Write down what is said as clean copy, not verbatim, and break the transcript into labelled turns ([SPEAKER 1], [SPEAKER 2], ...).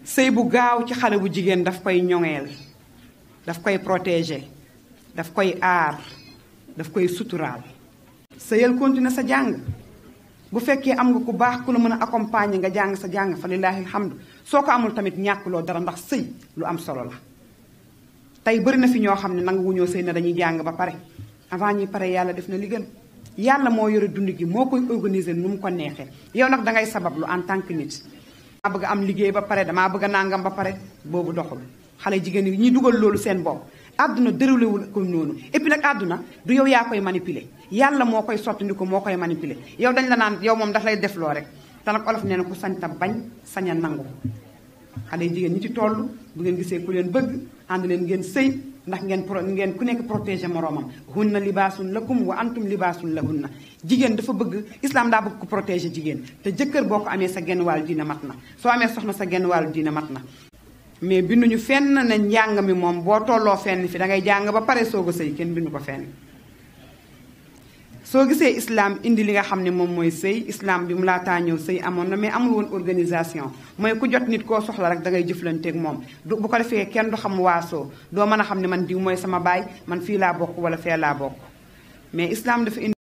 [SPEAKER 1] sëy bu gaaw ci xale bu jigéen daf koy ñoŋeel daf koy protéger daf koy aar daf koy suturaal. sëyal continuer sa jàng bu fekkee am nga ku baax ku la mën a accompagner nga jàng sa jàng fa lillaahi alhamdu soo ko amul tamit ñàkkuloo dara ndax sëy lu am solo la. tey bëri na fi ñoo xam ne nangu wuñoo sëy na dañuy jàng ba pare avant ñuy pare yàlla def na li gën. yàlla moo yore dund gi moo koy organiser nu mu ko neexee yow nag dangay sabablu en tant que nit. damaa bëgg am liggéey ba pare damaa bëgg a nàngam ba pare boobu doxul xale jigéen ñi ñuy dugal loolu seen bopp. àdduna déroulewul ko noonu et puis nag àdduna du yow yaa koy manipuler yàlla moo koy sotti ko moo koy manipuler yow dañ la naan yow moom daf lay def loo rek te nag olof nee na ku sañ ta bañ sañ a nangu. xale jigéen ñi ci toll bu ngeen gisee ku leen bëgg ànd leen ngeen sëy ndax ngeen ku nekk protéger moroomam. hunna libaasun lakum wa antum libaasun lahunna. jigéen dafa bëgg islam daa bëgg ko protéger jigéen te jëkkër boo ko amee sa genn wàllu diina mat na soo amee soxna sa genn wàllu diina mat na. mais binduñu fenn na njàng mi moom boo tolloo fenn fi dangay jàng ba pare soog a sëy kenn bindu ko fenn. soo gisee islam indi li nga xam ne moom mooy sëy islam bi mu laataa ñëw sëy amoon na mais amul woon organisation mooy ku jot nit koo soxla rek dangay jëflanteeg moom bu ko defee kenn du xam waasoo doo mën a xam ne man diw mooy sama baay man fii laa bokk wala fee laa bokk mais islam dafa indi